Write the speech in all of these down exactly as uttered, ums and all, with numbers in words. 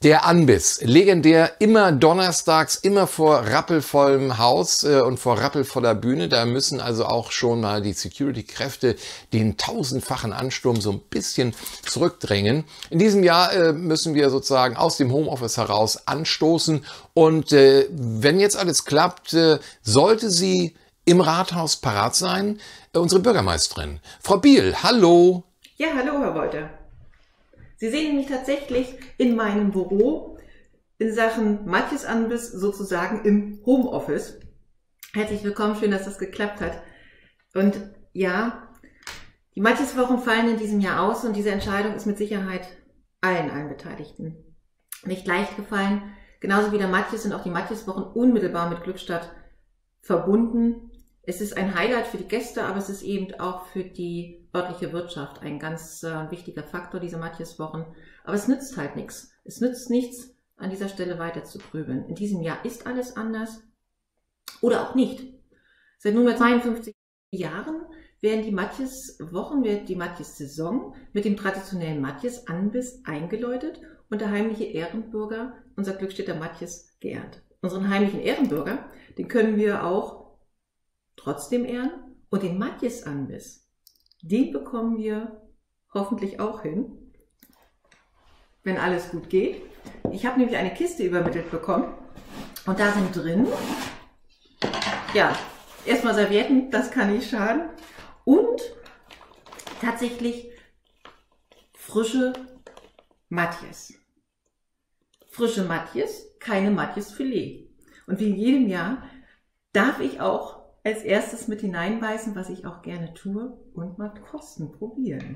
Der Anbiss, legendär, immer donnerstags, immer vor rappelvollem Haus äh, und vor rappelvoller Bühne. Da müssen also auch schon mal die Security-Kräfte den tausendfachen Ansturm so ein bisschen zurückdrängen. In diesem Jahr äh, müssen wir sozusagen aus dem Homeoffice heraus anstoßen. Und äh, wenn jetzt alles klappt, äh, sollte sie im Rathaus parat sein, äh, unsere Bürgermeisterin. Frau Biel, hallo. Ja, hallo, Herr Wolter. Sie sehen mich tatsächlich in meinem Büro in Sachen Matjes Anbiss sozusagen im Homeoffice. Herzlich willkommen, schön, dass das geklappt hat. Und ja, die Matjes-Wochen fallen in diesem Jahr aus und diese Entscheidung ist mit Sicherheit allen, allen Beteiligten nicht leicht gefallen. Genauso wie der Matjes sind auch die Matjes-Wochen unmittelbar mit Glückstadt verbunden. Es ist ein Highlight für die Gäste, aber es ist eben auch für die örtliche Wirtschaft ein ganz äh, wichtiger Faktor, diese Matjes-Wochen. Aber es nützt halt nichts. Es nützt nichts, an dieser Stelle weiter zu grübeln. In diesem Jahr ist alles anders oder auch nicht. Seit nunmehr zweiundfünfzig Jahren werden die Matjes-Wochen, wird die Matjes-Saison mit dem traditionellen Matjes-Anbiss eingeläutet und der heimliche Ehrenbürger, unser Glückstädter Matjes, geehrt. Unseren heimlichen Ehrenbürger, den können wir auch trotzdem ehren und den Matjes-Anbiss, den bekommen wir hoffentlich auch hin, wenn alles gut geht. Ich habe nämlich eine Kiste übermittelt bekommen und da sind drin, ja, erstmal Servietten, das kann nicht schaden, und tatsächlich frische Matjes. Frische Matjes, keine Matjes-Filet. Und wie in jedem Jahr darf ich auch als erstes mit hineinbeißen, was ich auch gerne tue, und mal kosten, probieren.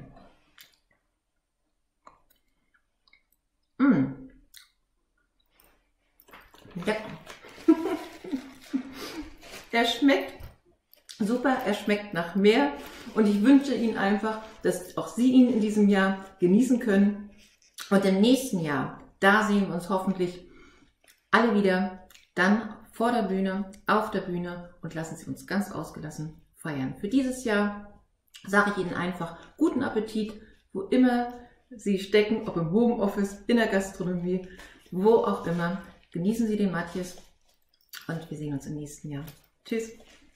Mmh. Lecker. Er schmeckt super, er schmeckt nach mehr und ich wünsche Ihnen einfach, dass auch Sie ihn in diesem Jahr genießen können. Und im nächsten Jahr, da sehen wir uns hoffentlich alle wieder, dann vor der Bühne, auf der Bühne, und lassen Sie uns ganz ausgelassen feiern. Für dieses Jahr sage ich Ihnen einfach guten Appetit, wo immer Sie stecken, ob im Homeoffice, in der Gastronomie, wo auch immer. Genießen Sie den Matjes und wir sehen uns im nächsten Jahr. Tschüss.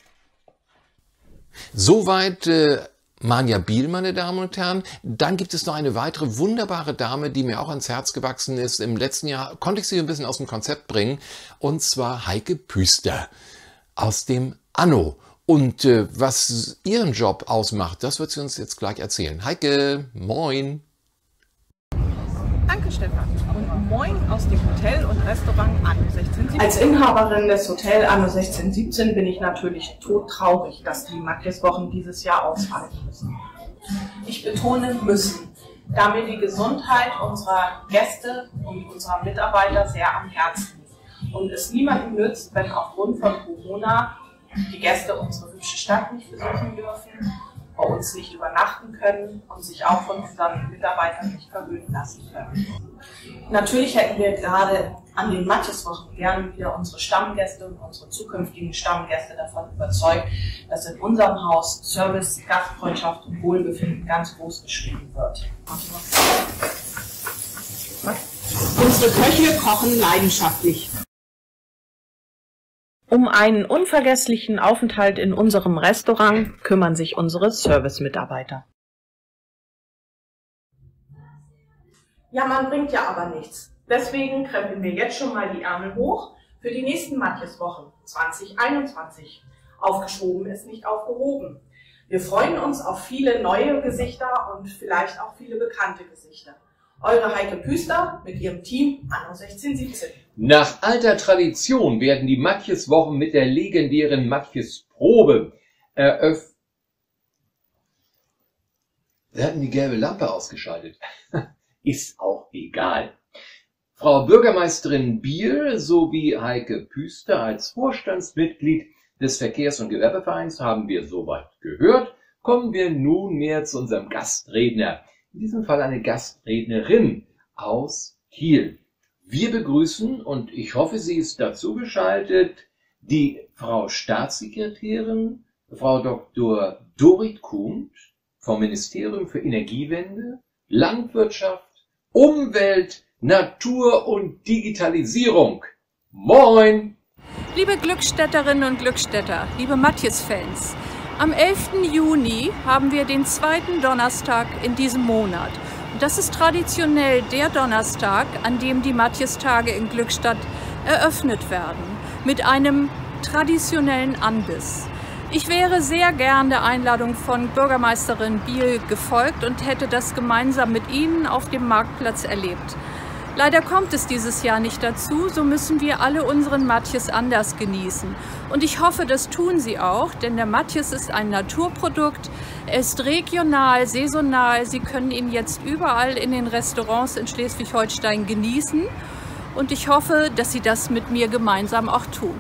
Soweit äh, Manja Biel, meine Damen und Herren. Dann gibt es noch eine weitere wunderbare Dame, die mir auch ans Herz gewachsen ist. Im letzten Jahr konnte ich sie ein bisschen aus dem Konzept bringen. Und zwar Heike Püster aus dem Anno. Und äh, was ihren Job ausmacht, das wird sie uns jetzt gleich erzählen. Heike, moin. Danke, Stefan. Und moin aus dem Hotel und Restaurant Anno sechzehn siebzehn. Als Inhaberin des Hotel Anno sechzehn siebzehn bin ich natürlich todtraurig, dass die Matjes-Wochen dieses Jahr ausfallen müssen. Ich betone müssen, da mir die Gesundheit unserer Gäste und unserer Mitarbeiter sehr am Herzen liegt und es niemandem nützt, wenn aufgrund von Corona die Gäste unsere hübsche Stadt nicht besuchen dürfen, bei uns nicht übernachten können und sich auch von unseren Mitarbeitern nicht verwöhnen lassen können. Natürlich hätten wir gerade an den Matjes-Wochen gerne wieder unsere Stammgäste und unsere zukünftigen Stammgäste davon überzeugt, dass in unserem Haus Service, Gastfreundschaft und Wohlbefinden ganz groß geschrieben wird. Unsere Köche kochen leidenschaftlich. Um einen unvergesslichen Aufenthalt in unserem Restaurant kümmern sich unsere Service-Mitarbeiter. Ja, man bringt ja aber nichts. Deswegen krempeln wir jetzt schon mal die Ärmel hoch für die nächsten Matjes-Wochen zwanzig einundzwanzig. Aufgeschoben ist nicht aufgehoben. Wir freuen uns auf viele neue Gesichter und vielleicht auch viele bekannte Gesichter. Eure Heike Püster mit ihrem Team Anno sechzehn siebzehn. Nach alter Tradition werden die Matjes-Wochen mit der legendären Matjes-Probe eröffnet. Wir hatten die gelbe Lampe ausgeschaltet. Ist auch egal. Frau Bürgermeisterin Biel sowie Heike Püster als Vorstandsmitglied des Verkehrs- und Gewerbevereins haben wir soweit gehört. Kommen wir nunmehr zu unserem Gastredner. In diesem Fall eine Gastrednerin aus Kiel. Wir begrüßen, und ich hoffe, sie ist dazu geschaltet, die Frau Staatssekretärin, Frau Doktor Dorit Kuhn vom Ministerium für Energiewende, Landwirtschaft, Umwelt, Natur und Digitalisierung. Moin! Liebe Glückstädterinnen und Glückstädter, liebe Matthies-Fans, am elften Juni haben wir den zweiten Donnerstag in diesem Monat. Und das ist traditionell der Donnerstag, an dem die Matthies-Tage in Glückstadt eröffnet werden, mit einem traditionellen Anbiss. Ich wäre sehr gern der Einladung von Bürgermeisterin Biel gefolgt und hätte das gemeinsam mit Ihnen auf dem Marktplatz erlebt. Leider kommt es dieses Jahr nicht dazu, so müssen wir alle unseren Matthies anders genießen. Und ich hoffe, das tun Sie auch, denn der Matthies ist ein Naturprodukt, er ist regional, saisonal, Sie können ihn jetzt überall in den Restaurants in Schleswig-Holstein genießen. Und ich hoffe, dass Sie das mit mir gemeinsam auch tun.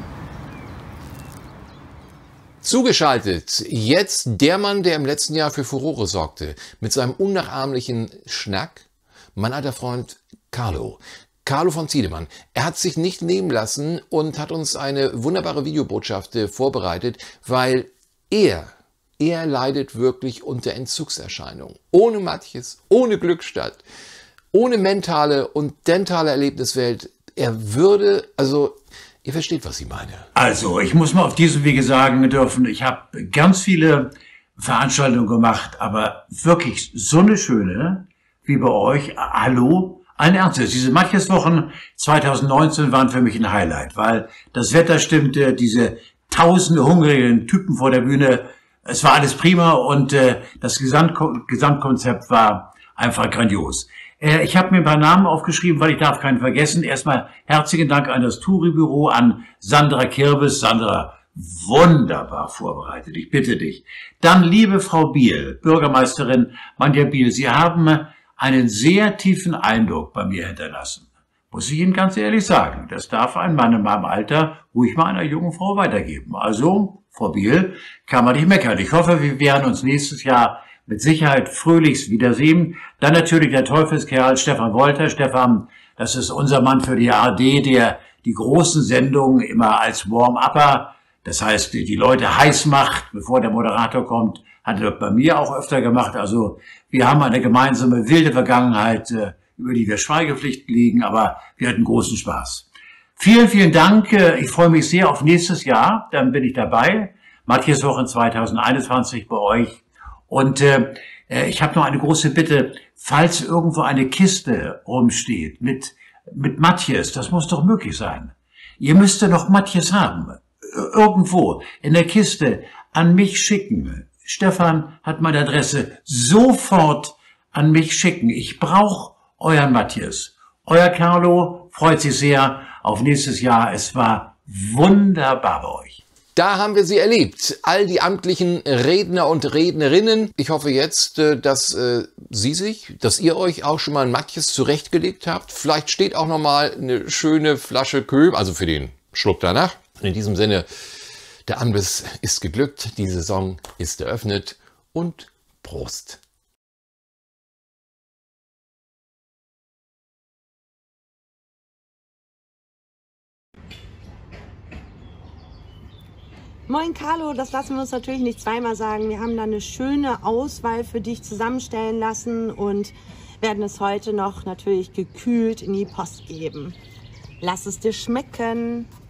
Zugeschaltet jetzt der Mann, der im letzten Jahr für Furore sorgte, mit seinem unnachahmlichen Schnack, mein alter Freund Carlo. Carlo von Ziedemann. Er hat sich nicht nehmen lassen und hat uns eine wunderbare Videobotschaft vorbereitet, weil er, er leidet wirklich unter Entzugserscheinungen. Ohne Matthies, ohne Glückstadt, ohne mentale und dentale Erlebniswelt. Er würde, also, ihr versteht, was ich meine. Also, ich muss mal auf diesem Wege sagen dürfen, ich habe ganz viele Veranstaltungen gemacht, aber wirklich so eine schöne wie bei euch. Hallo? Ein Ernstes. Diese Matthies-Wochen zwanzig neunzehn waren für mich ein Highlight, weil das Wetter stimmte, diese tausende hungrigen Typen vor der Bühne, es war alles prima und äh, das Gesamtko- Gesamtkonzept war einfach grandios. Äh, ich habe mir ein paar Namen aufgeschrieben, weil ich darf keinen vergessen. Erstmal herzlichen Dank an das Touri-Büro, an Sandra Kirves. Sandra, wunderbar vorbereitet, ich bitte dich. Dann liebe Frau Biel, Bürgermeisterin Manja Biel, Sie haben einen sehr tiefen Eindruck bei mir hinterlassen. Muss ich Ihnen ganz ehrlich sagen, das darf ein Mann in meinem Alter ruhig mal einer jungen Frau weitergeben. Also, Frau Biel, kann man nicht meckern. Ich hoffe, wir werden uns nächstes Jahr mit Sicherheit fröhlichst wiedersehen. Dann natürlich der Teufelskerl Stefan Wolter. Stefan, das ist unser Mann für die A R D, der die großen Sendungen immer als Warm-Upper, das heißt, die Leute heiß macht, bevor der Moderator kommt, hat er bei mir auch öfter gemacht. Also wir haben eine gemeinsame wilde Vergangenheit, äh, über die wir Schweigepflicht liegen, aber wir hatten großen Spaß. Vielen, vielen Dank. Ich freue mich sehr auf nächstes Jahr. Dann bin ich dabei. Matthies-Wochen zwanzig einundzwanzig bei euch. Und äh, ich habe noch eine große Bitte. Falls irgendwo eine Kiste rumsteht mit, mit Matthies, das muss doch möglich sein. Ihr müsst noch Matthies haben. Irgendwo in der Kiste an mich schicken. Stefan hat meine Adresse. Sofort an mich schicken. Ich brauche euren Matthies. Euer Carlo freut sich sehr auf nächstes Jahr. Es war wunderbar bei euch. Da haben wir sie erlebt. All die amtlichen Redner und Rednerinnen. Ich hoffe jetzt, dass Sie sich, dass ihr euch auch schon mal ein Matthies zurechtgelegt habt. Vielleicht steht auch noch mal eine schöne Flasche Köhm, also für den Schluck danach. In diesem Sinne, der Anbiss ist geglückt, die Saison ist eröffnet und Prost! Moin Carlo, das lassen wir uns natürlich nicht zweimal sagen. Wir haben da eine schöne Auswahl für dich zusammenstellen lassen und werden es heute noch natürlich gekühlt in die Post geben. Lass es dir schmecken!